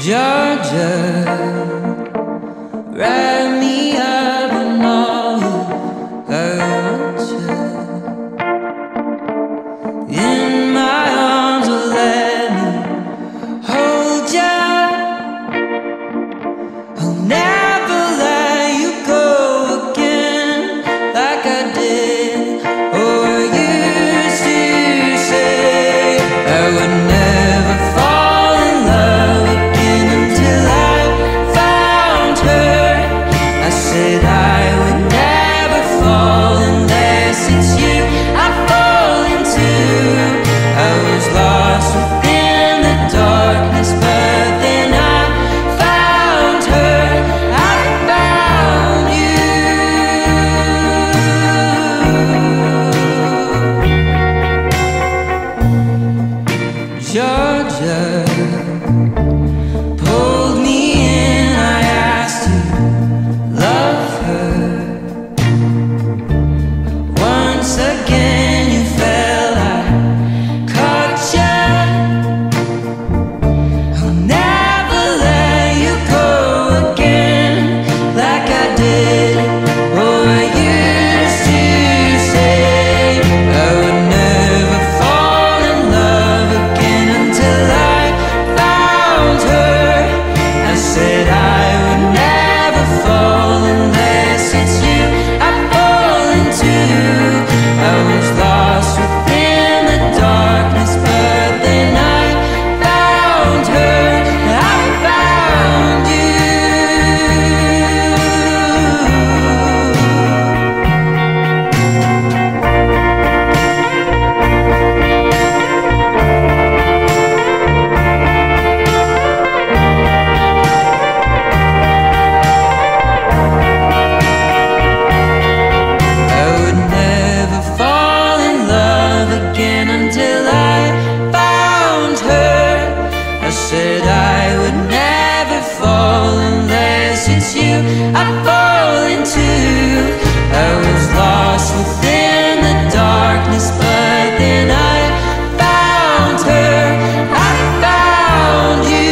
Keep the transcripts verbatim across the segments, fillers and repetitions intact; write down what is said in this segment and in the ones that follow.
Georgia, wrap me up in all I want you. In my arms, oh, let me hold you. I'll never let you go again like I did. Oh, I used to say I would never fall in love again until I found her. I said I would never fall unless it's you I fall into. I was lost within the darkness, but then I found her. I found you, Georgia. Pulled me in, I asked to love her. Once again you fell, I caught ya. I'll never let you go again like I did. Oh, I used to say I would never fall in love again until I found her. I said I would never fall unless it's you I fall into. I was lost within the darkness, but then I found her. I found you. I would never fall in love again until I found her. I said I would never fall unless it's you I fall into. I was lost within the darkness, but then I found her. I found you.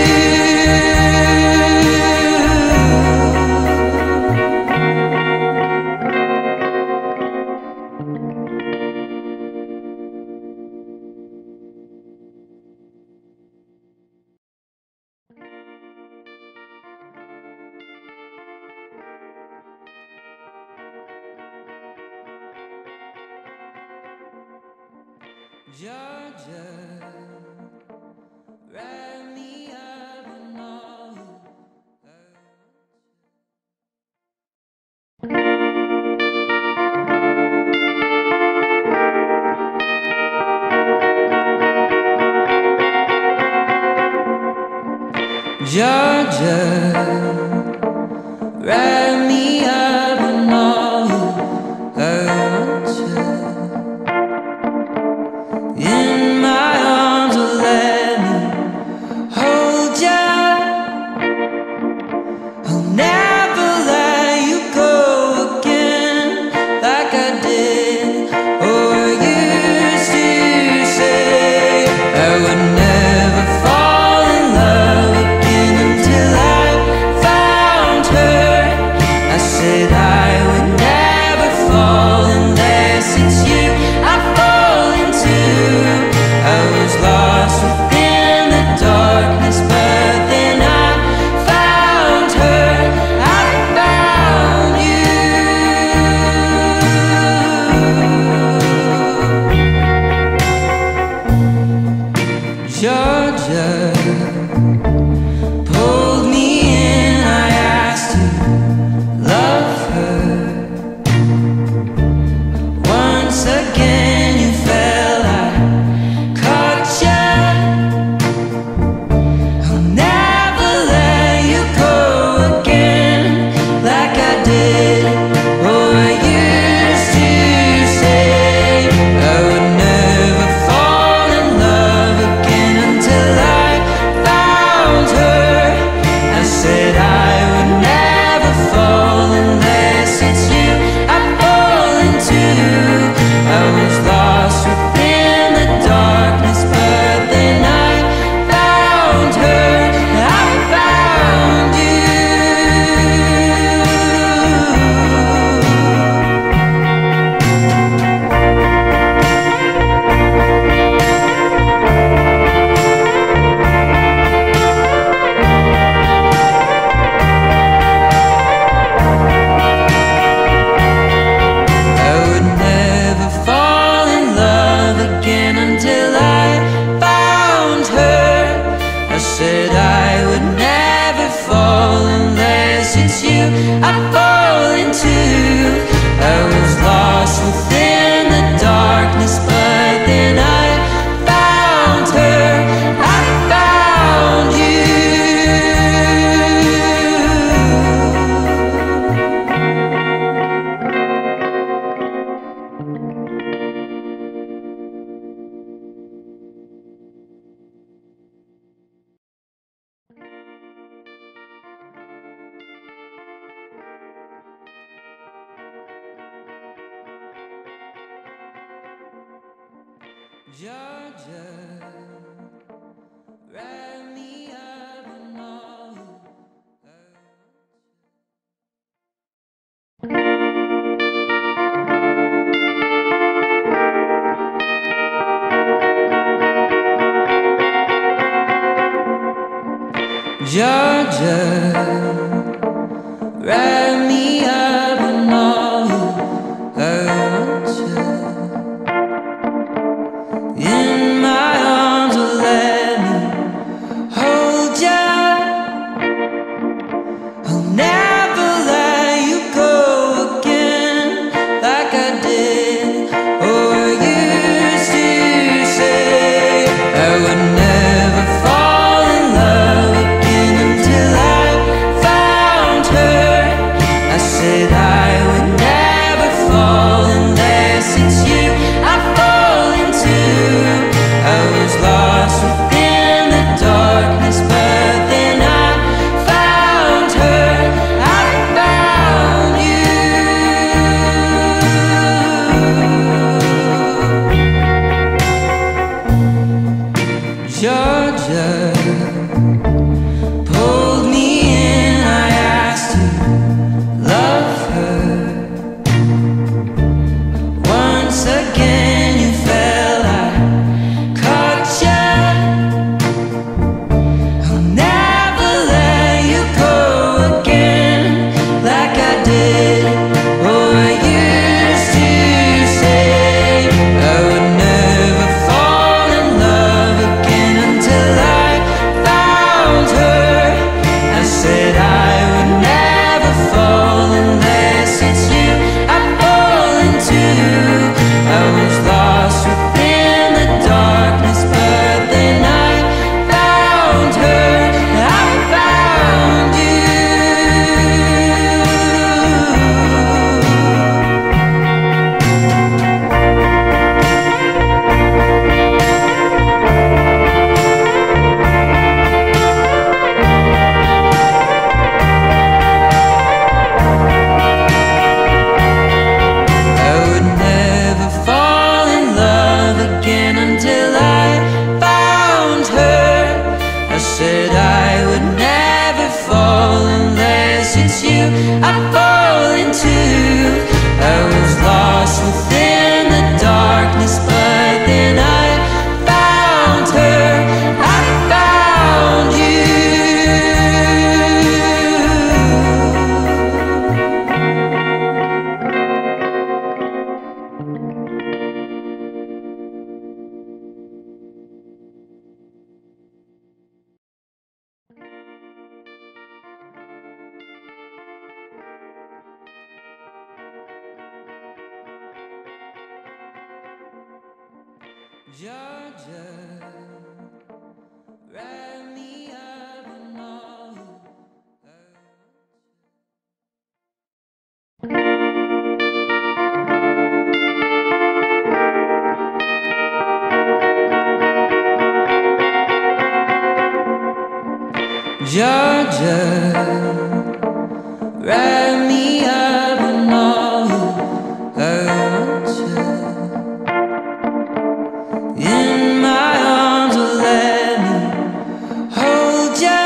Georgia, wrap me up in all I want. Georgia, wrap me up in all I want you. In my arms, oh, let me hold ya. I'll never let you go again like I did. Oh, I used to say I would never fall in love again until I found her. I said Georgia, wrap me up in all you Georgia, wrap me up in all you want you. In my arms, oh, let me hold ya. I'll never let you go again like I did. Oh, I used to say I would never fall in love again until I found her. I said I would never fall unless it's you I fall into. I was lost within the darkness, but then I found her. I found you, Georgia. Pulled me in, I asked to love her. Once again you fell, I caught ya. I'll never let you go again like I did. Oh, I used to say I would never fall in love again until I found her. I said I would never fall unless it's you I fall into. I was lost within the darkness, but then I found her. I found you. I would never fall in love again until I found her. I said I would never fall unless it's you I fall into. I was lost within the darkness, but then I found her. I found you. Georgia, wrap me up in all you Georgia, wrap me up in all you want you. In my arms, oh, let me hold ya.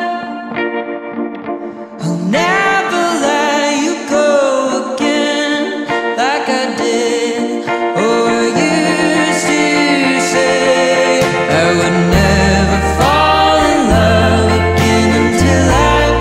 I'll never let you go again like I did. Oh, I used to say I would never fall in love again until I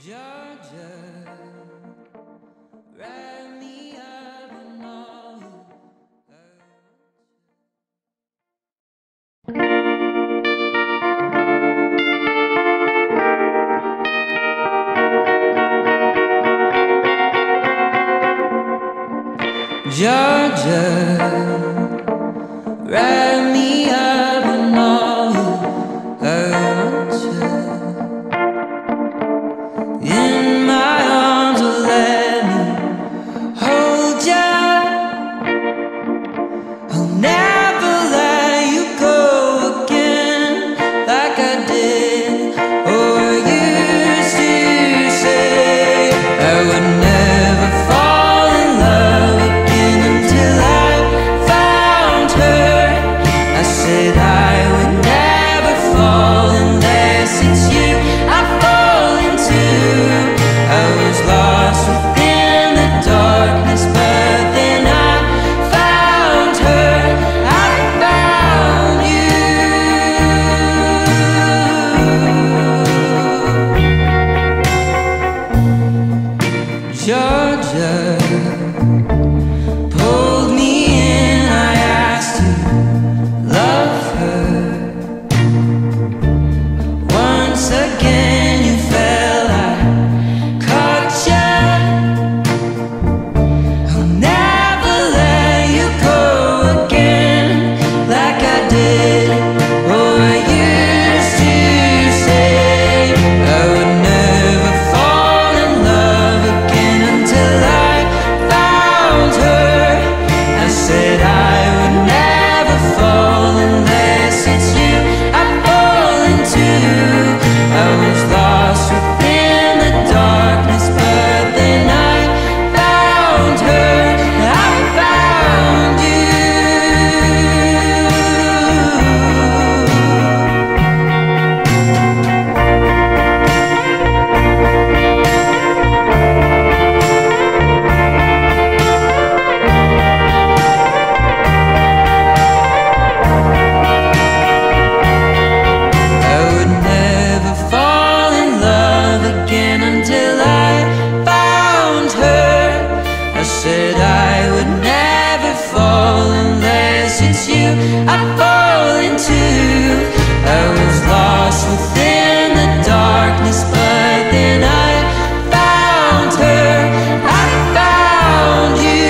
Georgia, wrap me up in all you Georgia, wrap me up in all you hurt you. In my arms, oh, let me hold ya. I'll never let you go again like I did. Oh, I used to say I would never fall in love again until I found her. I said I would never fall unless it's you I fall into. I was lost within the darkness, but then I found her. I found you, Georgia. Pulled me in, I asked to love her. Once again you fell, I caught ya. I'll never let you go again like I did. Oh, I used to say I would never fall in love again until I found her. I said I would never fall unless it's you I fall into. I was lost within the darkness, but then I found her. I found you. I would never fall in love again until I found her. I said I would never fall unless it's you I fall into. I was lost within the darkness, but then I found her. I found you.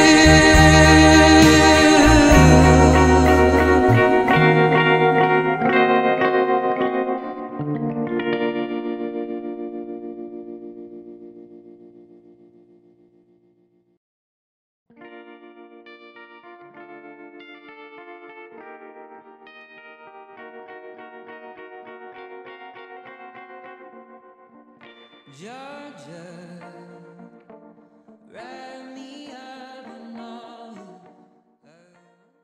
Georgia, wrap me up in all you hurt.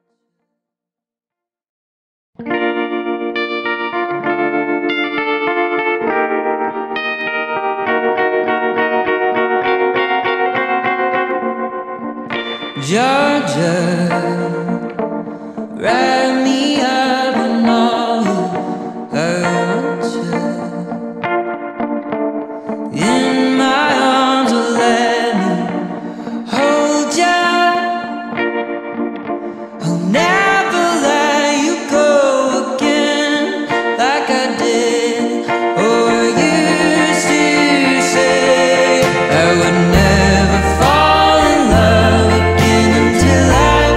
Georgia, wrap me up in all you hurt you. In my arms, oh, let me hold ya. I'll never let you go again like I did. Oh, I used to say I would never fall in love again until I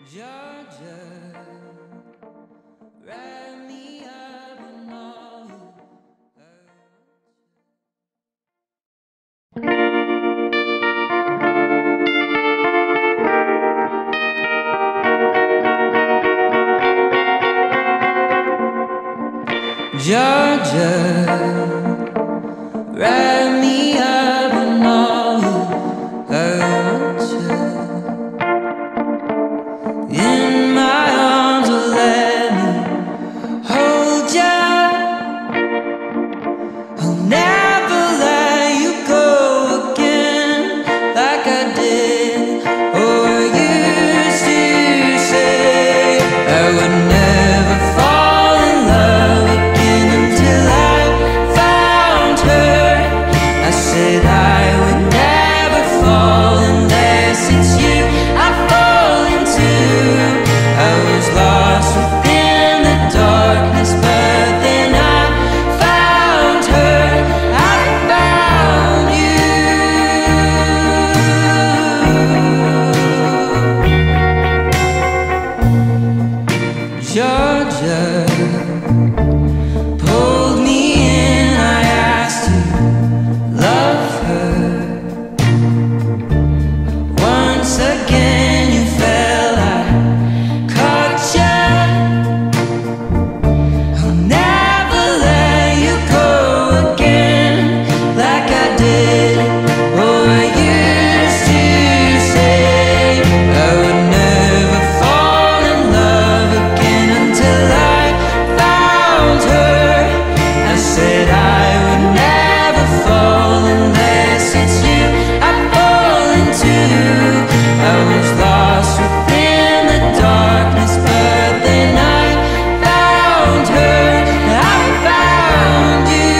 Georgia, wrap me up in all you Georgia, wrap me up in all you hurt you. In my arms, oh, let me hold ya. I'll never let you go again like I did. Oh, I used to say I would never fall in love again until I found her. I said I would never fall unless it's you I fall into. I was lost within the darkness, but then I found her. I found you, Georgia. Pulled me in, I asked to love her. Once again you fell, I caught ya. I'll never let you go again like I did. Oh, I used to say I would never fall in love again until I found her. I said I would never fall unless it's you I fall into. I was lost within the darkness, but then I found her. I found you.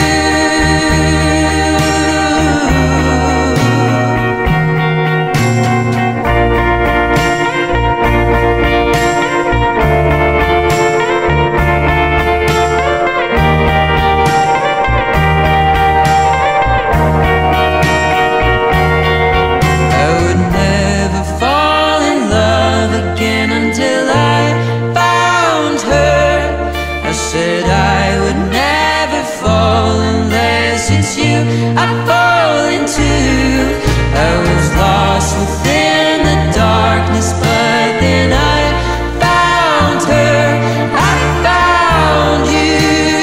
I would never fall in love again until I found her. I said I would never fall unless it's you I fall into. I was lost within the darkness, but then I found her. I found you.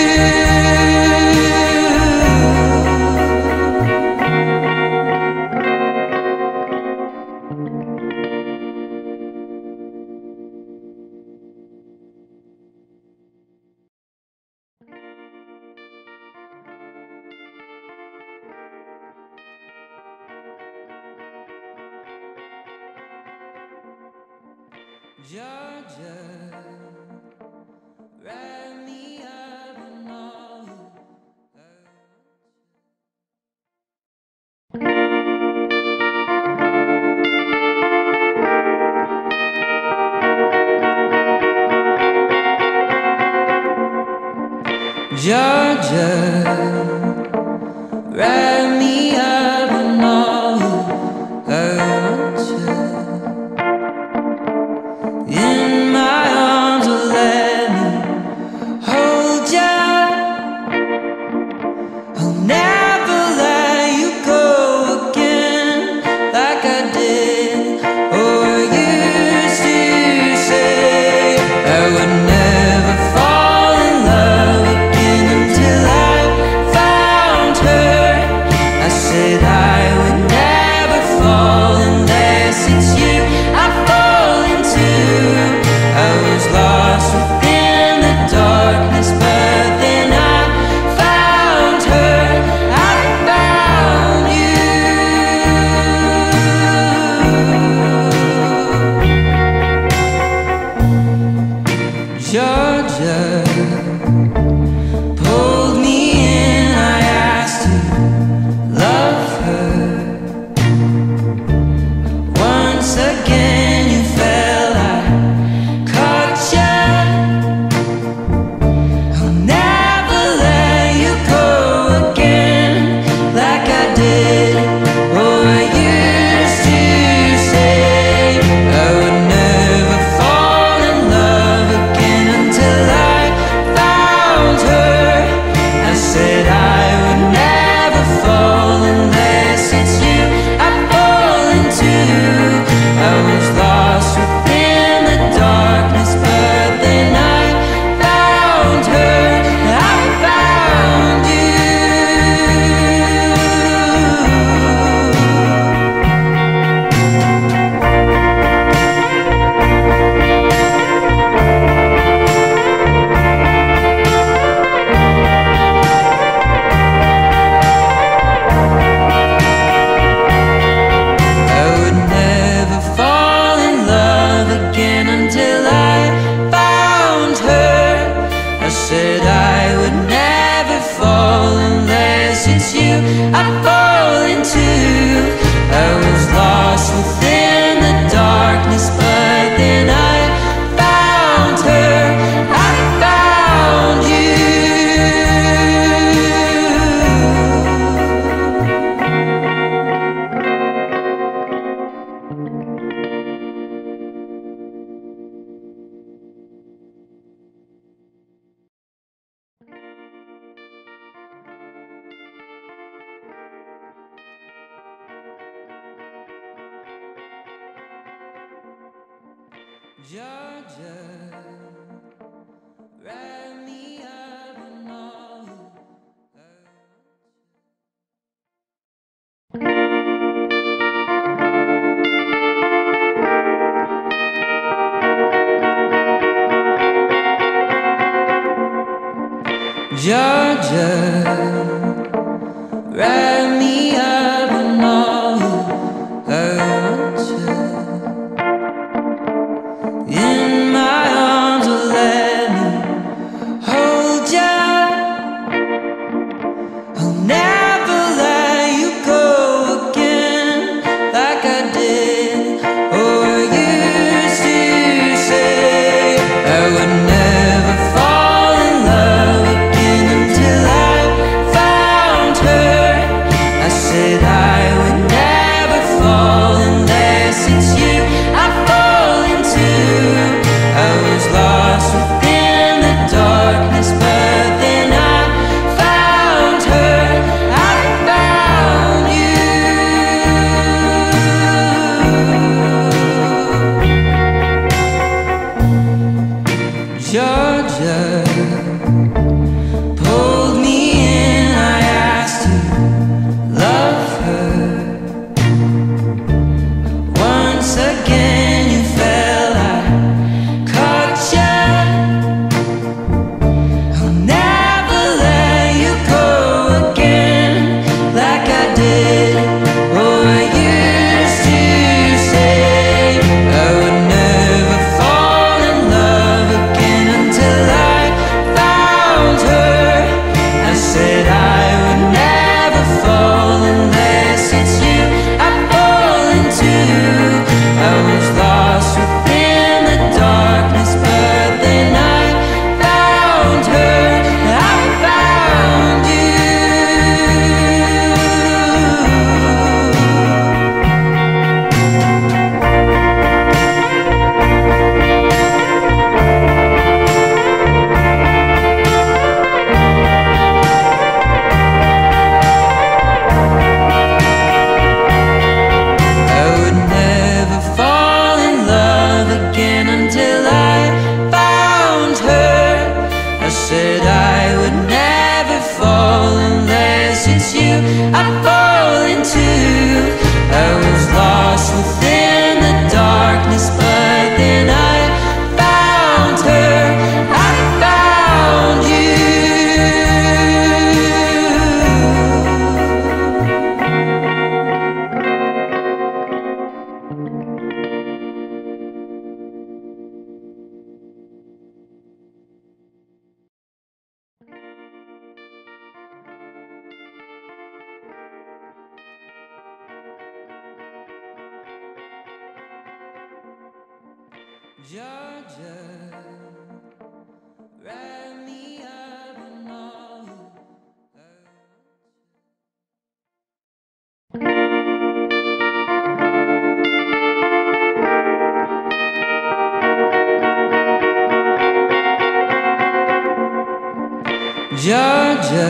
Georgia, wrap me up in all you hurt. Georgia, wrap me up in all you hurt you. In my arms, oh, let me hold ya. I'll never let you go again like I did. Oh, I used to say I would never fall in love again until I Georgia, wrap me up in all you Georgia, wrap me up in all you hurt you. In my arms, will let me hold ya. I'll never let you go again, like I did. Oh, I used to say I would never fall in love again until I found her. I said I would never fall unless it's you I fall into. I was lost within the darkness, but then I found her. I found you, Georgia. Pulled me in, I asked to love her. Once again you fell, I caught ya. I'll never let you go again, like I did. Oh, I used to say I would never fall in love again until I found her. I said I would never fall unless it's you I fall into. I was lost within the darkness, but then I found her. I found you. I would never fall in love again until I found her. I said I would never fall unless it's you I fall into. I was lost within the darkness, but then I found her. I found you. Georgia, wrap me up in all you hurt. Georgia,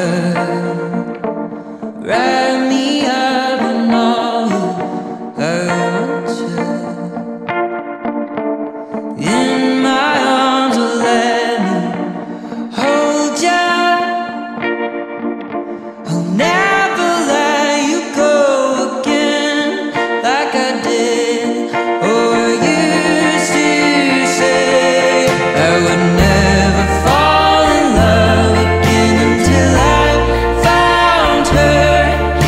wrap me up in all you hurt you. In my arms, will let me hold ya. I'll never let you go again, like I did. Oh, I used to say I would never fall in love again until I found her.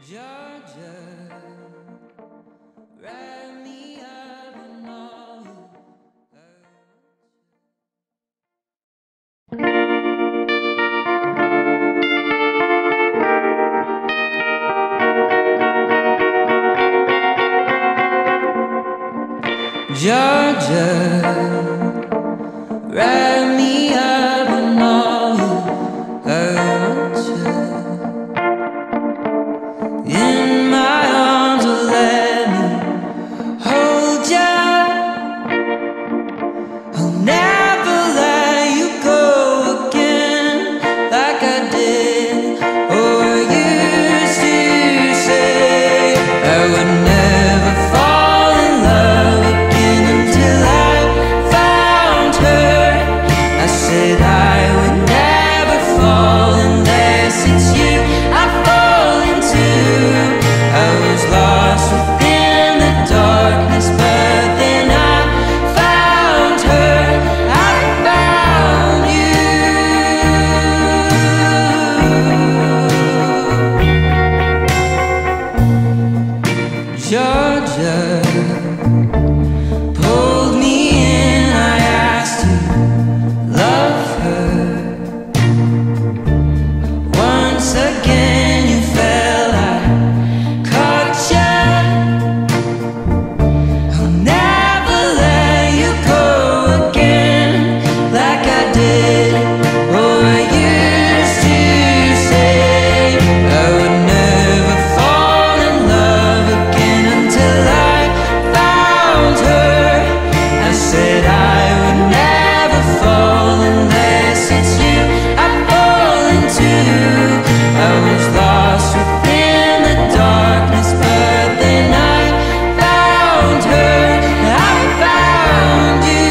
Georgia, wrap me up in all you Georgia, wrap me up in all you hurt you. In my arms, oh, let me hold ya. I'll never let you go again like I did. Oh, I used to say I would never fall in love again until I found her. I said I would never fall unless it's you I fall into. I was lost within the darkness, but then I found her. I found you, Georgia. Pulled me in, I asked to love her. Once again you fell, I caught ya. I'll never let you go again like I did. Oh, I used to say I would never fall in love again until I found her. I said I would never fall unless it's you I fall into. I was lost within the darkness, but then I found her. I found you.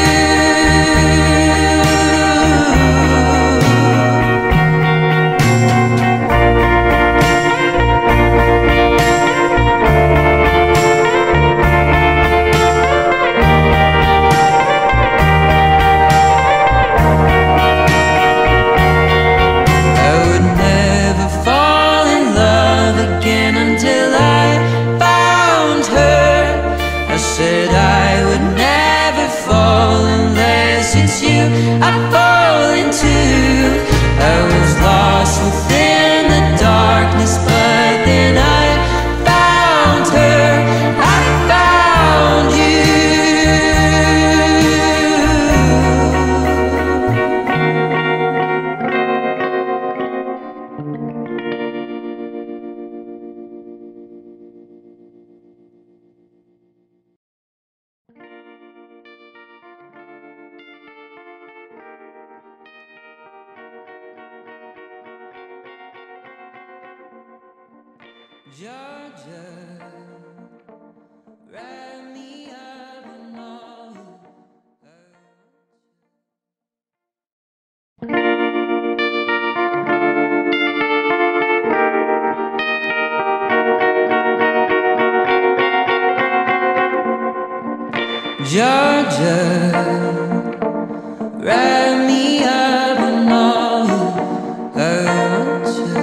I would never fall in love again until I found her. I said I would never fall unless it's you I fall into. I was lost within the darkness, but then I found her. I found you. Georgia, wrap me up in all you hurt. Georgia, wrap me up in all you hurt you.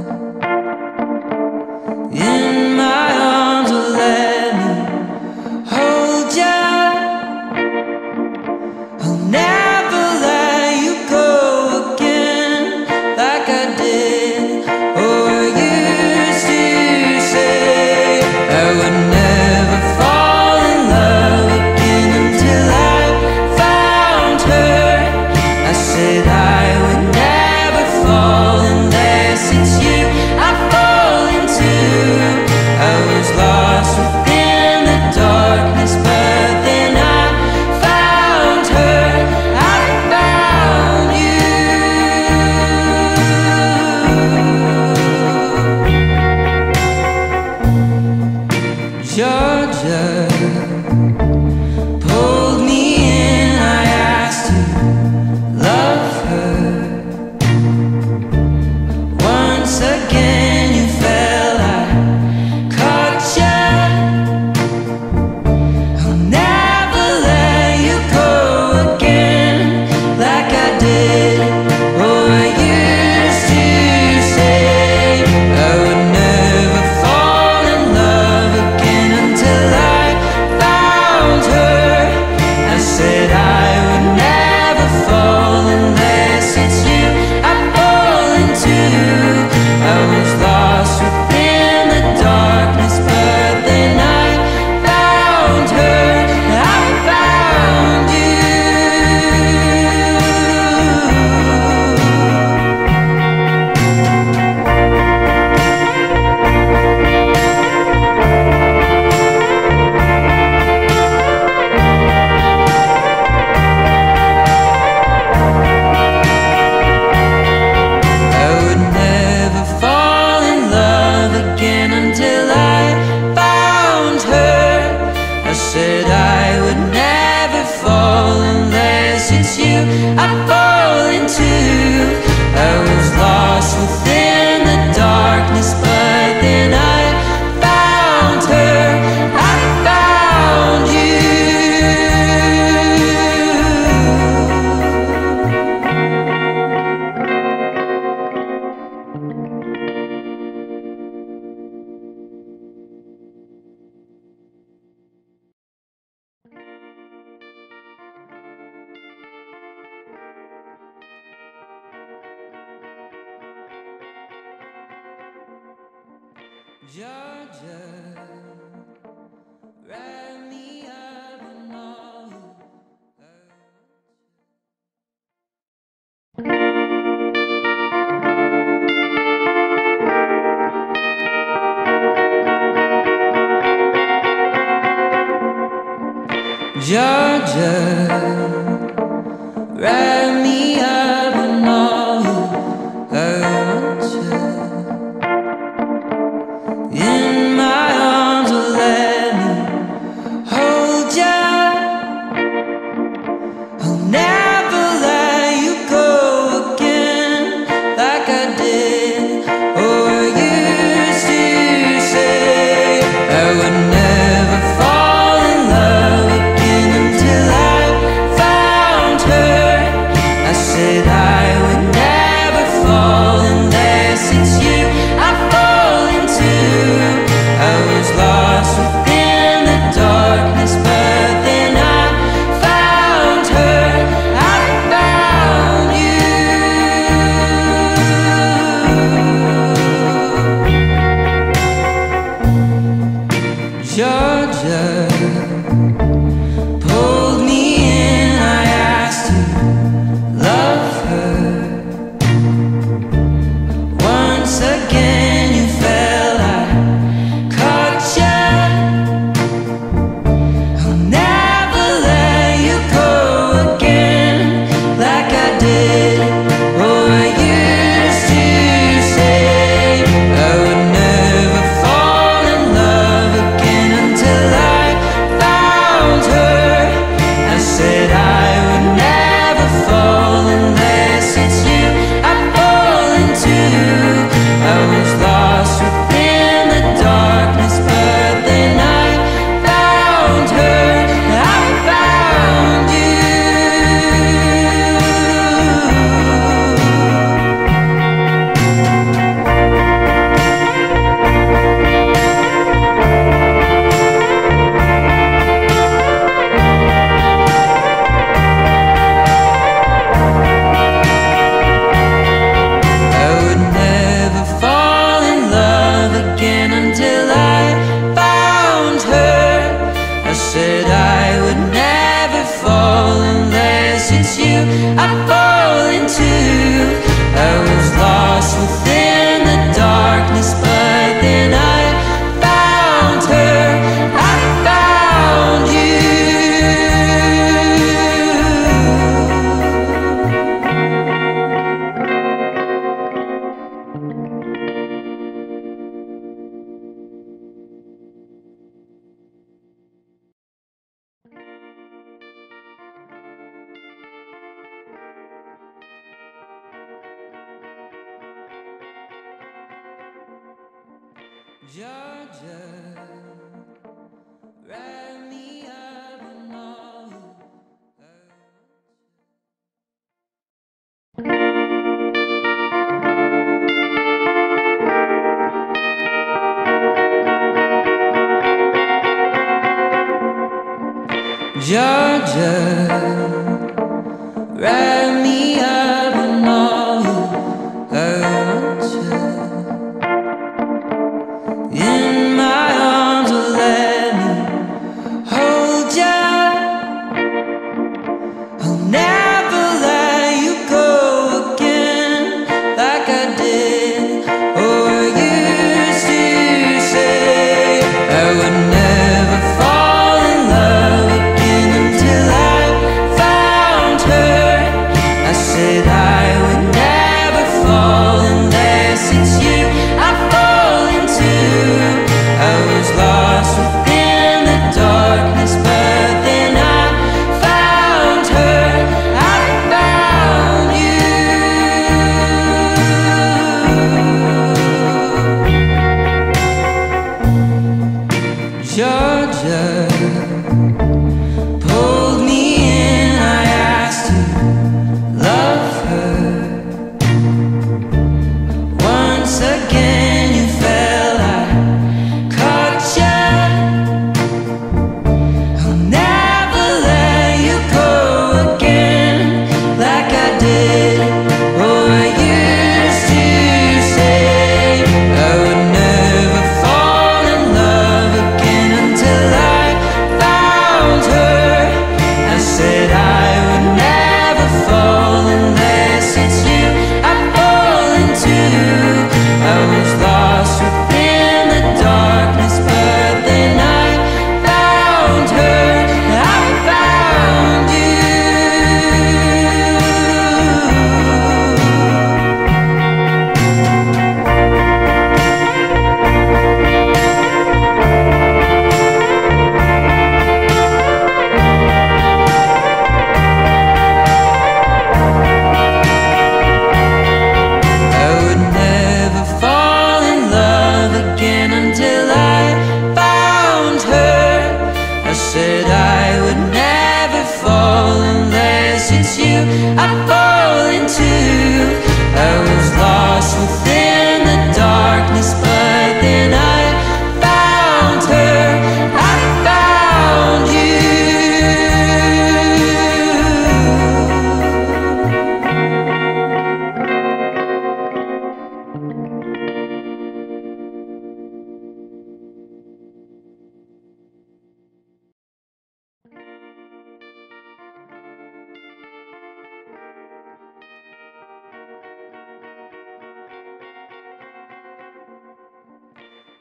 In my arms, oh, let me hold ya. I'll never let you go again like I did. Oh, I used to say I would never fall in love again until I Georgia, wrap me up in all you Georgia, wrap me up in all you hurt you. In my arms, oh, let me hold ya. I'll never let you go again like I did. Oh, I used to say I would never fall in love again until I found her. I said I would never fall unless it's you I fall into. I was lost within the darkness, but then I found her. I found you, Georgia. Pulled me in, I asked to love her. Once again you fell, I caught ya. I'll never let you go again like I did. Oh, I used to say I would never fall in love again until I found her. I said I would never fall unless it's you I fall into. I was lost within the darkness, but then I found her. I found you, I would never fall in love again until I found her. I said I would never fall unless it's you I fall into. I was lost within the darkness, but then I found her. I found you, Georgia, wrap me up in all you hurt. Georgia, wrap me up in all you hurt you. In my arms, oh, let me hold ya. I'll never let you go again like I did. Oh, I used to say I would never fall in love again until I found her. I said I would never fall unless it's you I fall into. I was lost within the darkness, but then I found her. I found you, Georgia. Pulled me in, I asked to love her. Once again you fell, I caught ya. I'll never let you go again like I did. Oh, I used to say I would never fall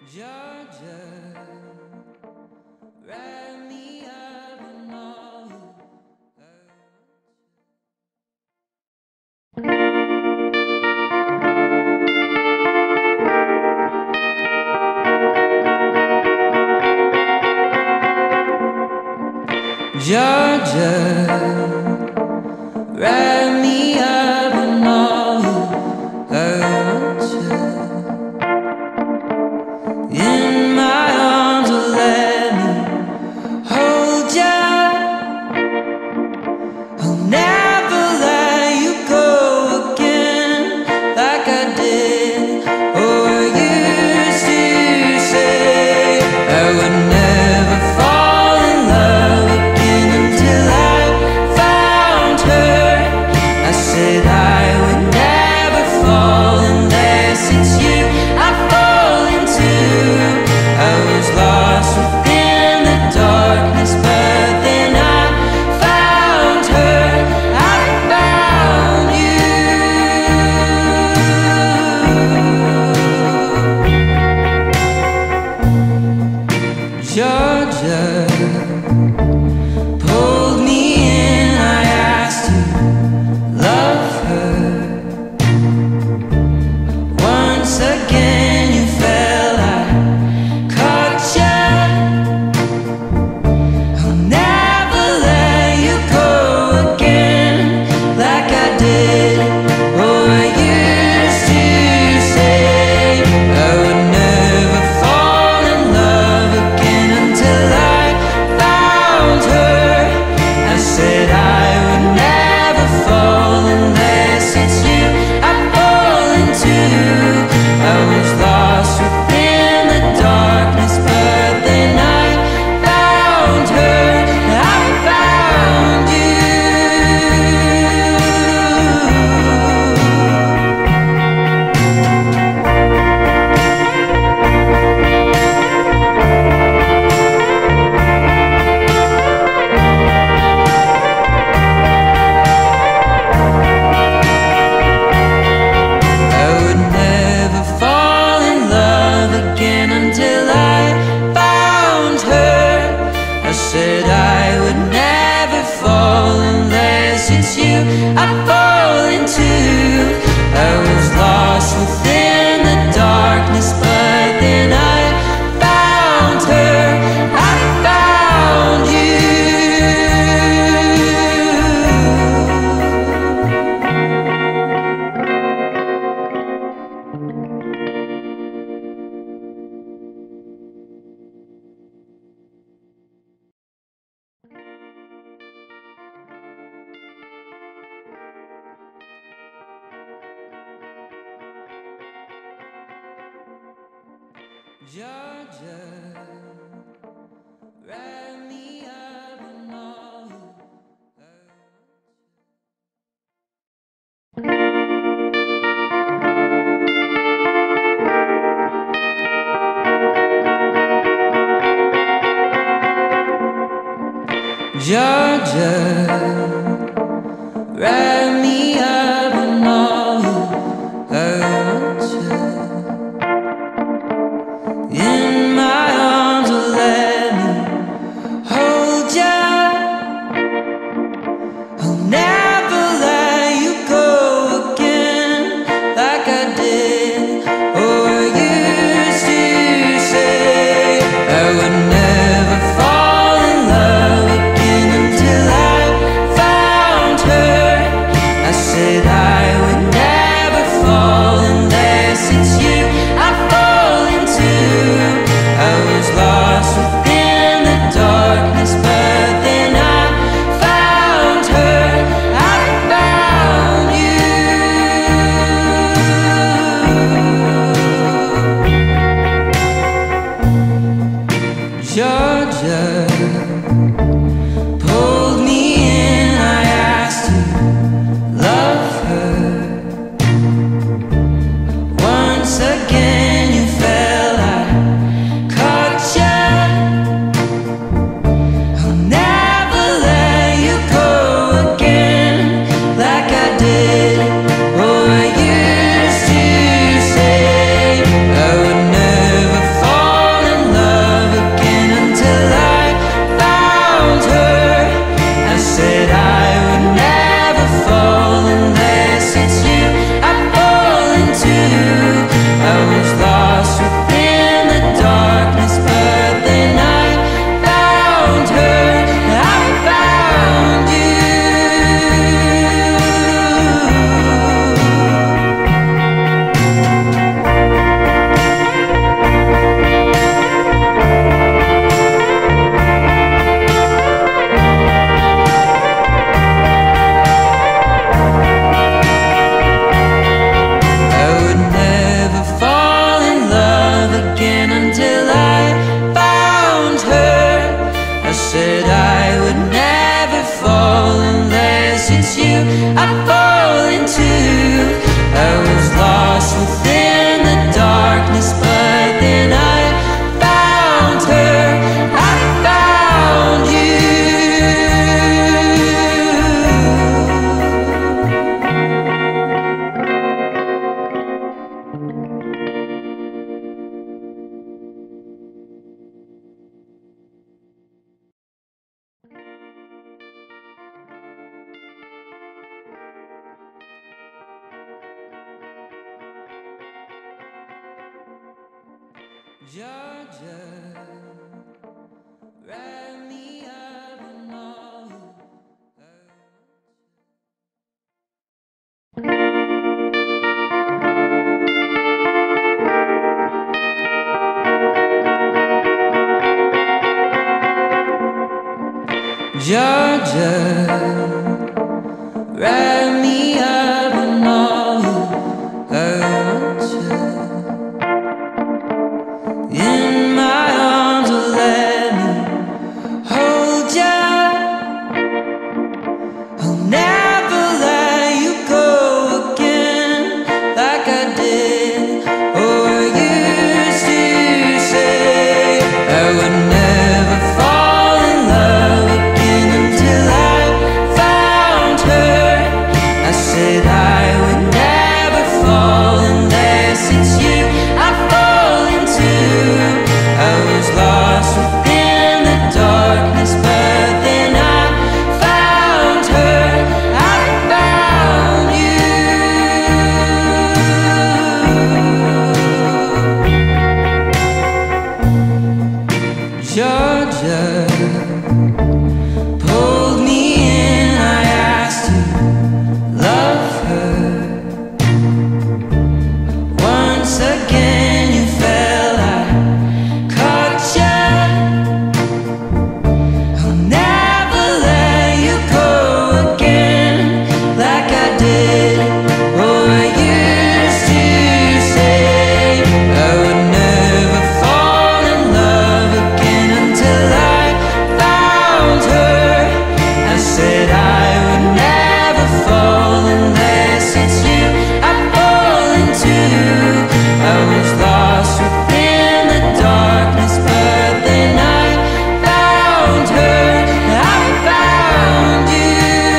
Georgia, wrap me up in all you Georgia, wrap me up in all you hurt you. In my arms, oh, let me hold ya. I'll never let you go again like I did. Oh, I used to say I would never fall in love again until I found her. I said I would never fall unless it's you I fall into. I was lost within the darkness, but then I found her. I found you, Georgia. Pulled me in, I asked to love her. Once again you fell, I caught ya. I'll never let you go again like I did. Oh, I used to say I would never fall in love again until I found her. I said I would never fall unless it's you I fall into. I was lost within the darkness, but then I found her. I found you. I would never fall in love again until I found her. I said I would never fall unless it's you I fall into. I was lost within the darkness, but then I found her. I found you. Georgia, wrap me up in all you hurt. Georgia, wrap me up in all you hurt you. In my arms, oh, let me hold ya. I'll never let you go again like I did. Oh, I used to say I would never fall in love again until I Georgia, wrap me up in all you Georgia, wrap me up in all you hurt you. In my arms, oh, let me hold ya. I'll never let you go again like I did. Oh, I used to say I would never fall in love again until I found her. I said I would never fall unless it's you I fall into. I was lost within the darkness, but then I found her. I found you, Georgia. Pulled me in, I asked to love her. Once again you fell, I caught ya. I'll never let you go again like I did. Oh, I used to say I would never fall in love again until I found her. I said I would never fall unless it's you I fall into. I was lost within the darkness, but then I found her. I found you.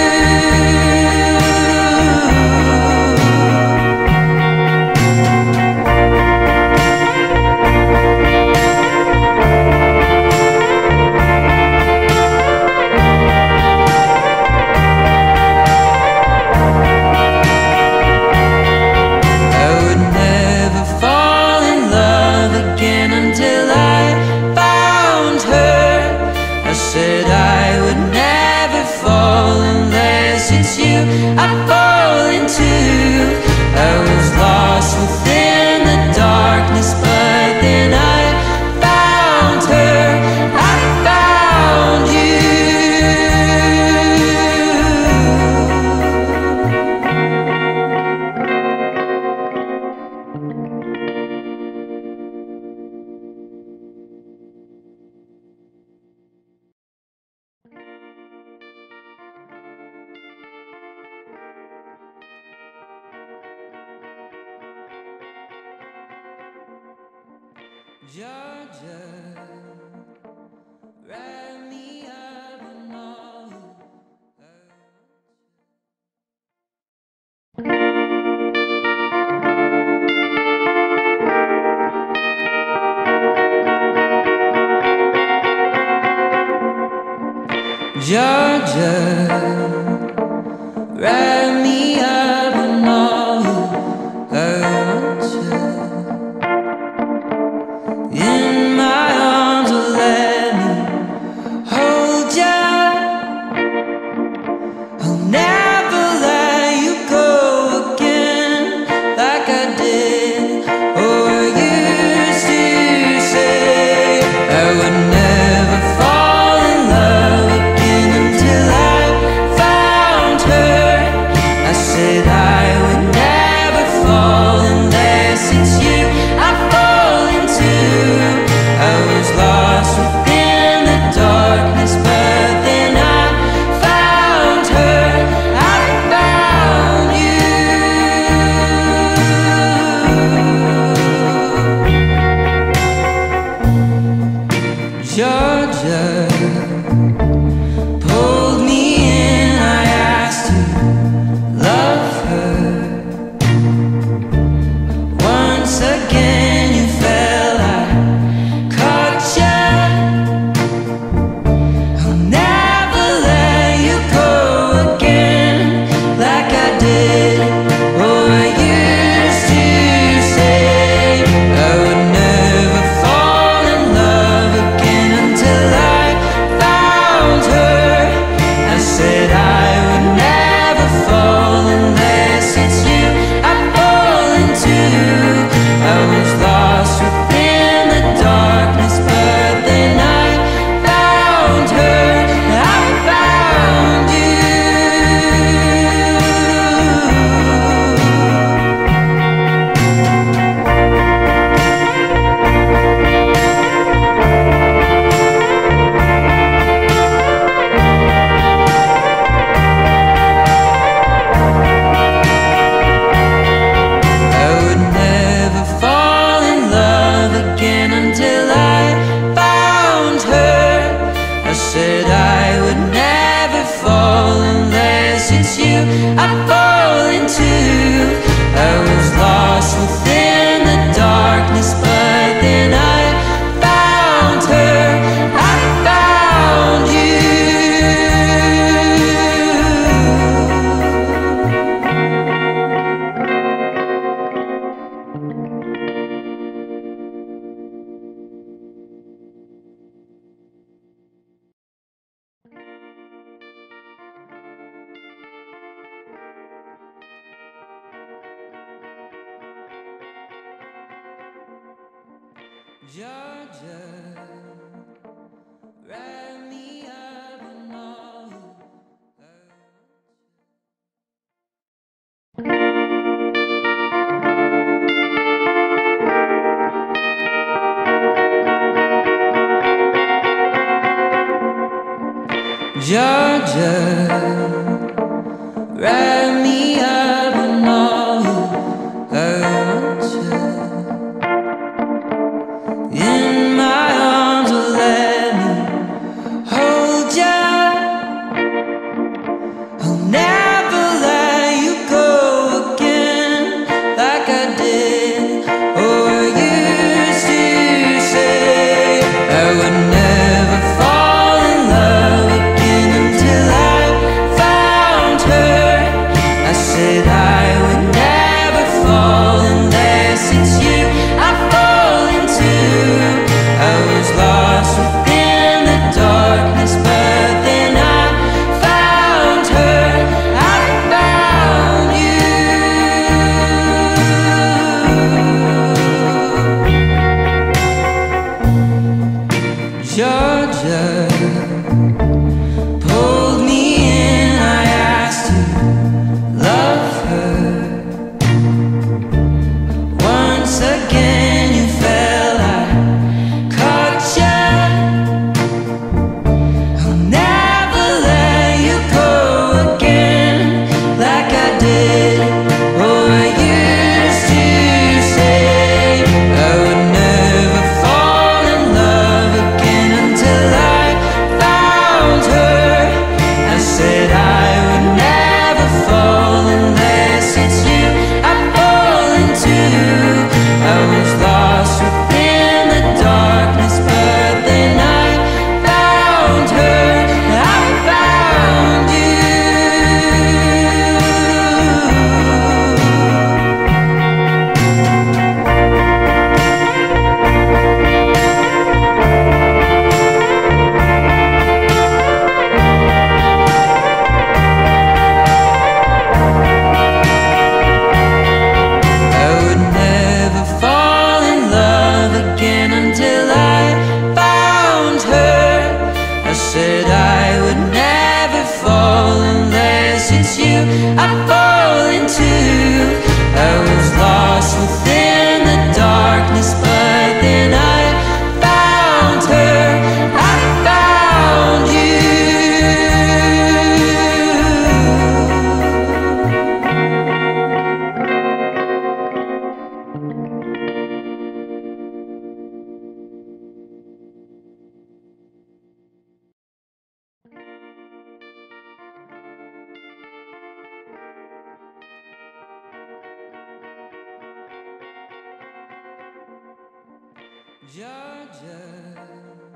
I would never fall in love again until I found her. I said I would never fall unless it's you I fall into. I was lost within the darkness, but then I found her. I found you. Georgia, wrap me up in all you hurt. Georgia, wrap me up in all you hurt you. In my arms, oh, let me hold ya. I'll never let you go again like I did. Oh, I used to say I would never fall in love again until I found her. Georgia, wrap me up in all you Georgia, wrap me up in all you want you. In my arms, will let me hold ya. I'll never let you go again, like I did. Oh, I used to say I would never fall in love again until I found her. I said I would never fall unless it's you I fall into. I was lost within the darkness, but then I found her. I found you, Georgia. Pulled me in, I asked to love her. Once again you fell, I caught ya. I'll never let you go again, like I did. Oh, I used to say I would never fall in love again until I found her. I said I would never fall unless it's you I fall into. I was lost within the darkness, but then I found her. I found you. I would never fall in love again until I found her. I said I would never fall unless it's you I fall into. I was lost within the darkness, but then I found her. I found you. Georgia.